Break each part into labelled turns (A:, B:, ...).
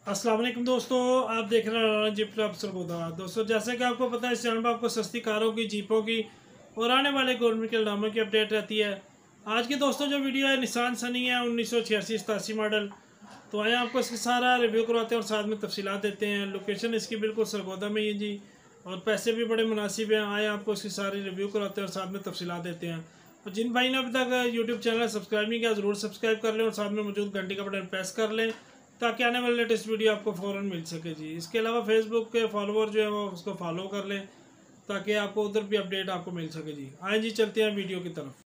A: अस्सलाम वालेकुम दोस्तों, आप देख रहे हैं जीप अफसर गोदा। दोस्तों, जैसे कि आपको पता है, इस चैनल पर आपको सस्ती कारों की, जीपों की और आने वाले गवर्नमेंट के इनामों की अपडेट रहती है। आज की दोस्तों जो वीडियो है, निसान सनी है 1986-87 मॉडल। तो आए आपको इसकी सारा रिव्यू करवाते हैं और साथ में तफसीलात देते हैं। लोकेशन इसकी बिल्कुल सरगोदा में ही है जी, और पैसे भी बड़े मुनासिब हैं। आए आपको इसकी सारी रिव्यू करवाते हैं और साथ में तफसीलात देते हैं। और जिन भाई ने अभी तक यूट्यूब चैनल सब्सक्राइब नहीं किया, ज़रूर सब्सक्राइब कर लें और साथ में मौजूद घंटी का बटन प्रेस कर लें ताकि आने वाले लेटेस्ट वीडियो आपको फ़ौरन मिल सके जी। इसके अलावा फेसबुक के फॉलोअर जो है वो उसको फॉलो कर लें ताकि आपको उधर भी अपडेट आपको मिल सके जी। आए जी, चलते हैं वीडियो की तरफ।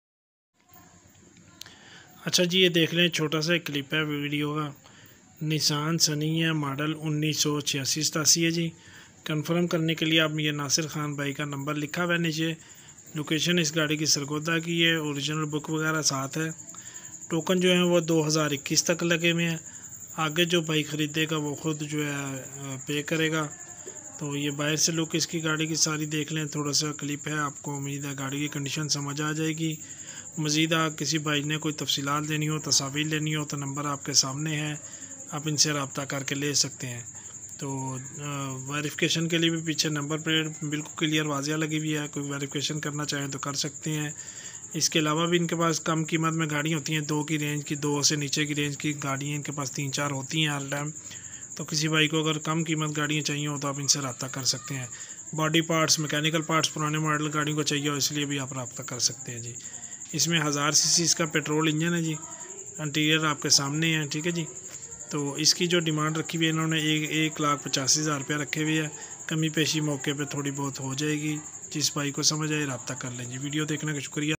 A: अच्छा जी, ये देख लें, छोटा सा एक क्लिप है वीडियो का। निसान सनी है, मॉडल 1986-87 है जी। कंफर्म करने के लिए आप ये नासिर खान भाई का नंबर लिखा हुआ है नीचे। लोकेशन इस गाड़ी की सरगोदा की है। ओरिजिनल बुक वगैरह साथ है। टोकन जो है वो 2021 तक लगे हुए हैं। आगे जो भाई ख़रीदेगा वो ख़ुद जो है पे करेगा। तो ये बाहर से लुक इसकी गाड़ी की सारी देख लें। थोड़ा सा क्लिप है, आपको उम्मीद है गाड़ी की कंडीशन समझ आ जाएगी। मज़ीद किसी भाई ने कोई तफसीलात देनी हो, तस्वीर लेनी हो, तो नंबर आपके सामने है, आप इनसे रब्ता करके ले सकते हैं। तो वेरिफिकेशन के लिए भी पीछे नंबर प्लेट बिल्कुल क्लियर वाजिया लगी हुई है। कोई वेरिफिकेशन करना चाहें तो कर सकते हैं। इसके अलावा भी इनके पास कम कीमत में गाड़ी होती हैं, 2 की रेंज की, 2 से नीचे की रेंज की गाड़ियाँ इनके पास 3-4 होती हैं हर टाइम। तो किसी भाई को अगर कम कीमत गाड़ियाँ चाहिए हो तो आप इनसे रब्ता कर सकते हैं। बॉडी पार्ट्स, मैकेनिकल पार्ट्स पुराने मॉडल गाड़ियों को चाहिए हो, इसलिए भी आप रब्ता कर सकते हैं जी। इसमें 1000 सीसी इसका पेट्रोल इंजन है जी। इंटीरियर आपके सामने है, ठीक है जी। तो इसकी जो डिमांड रखी हुई है इन्होंने 1,85,000 रुपया रखे हुए है। कमी पेशी मौके पे थोड़ी बहुत हो जाएगी। जिस भाई को समझ आए रब्ता कर लें जी। वीडियो देखने का शुक्रिया।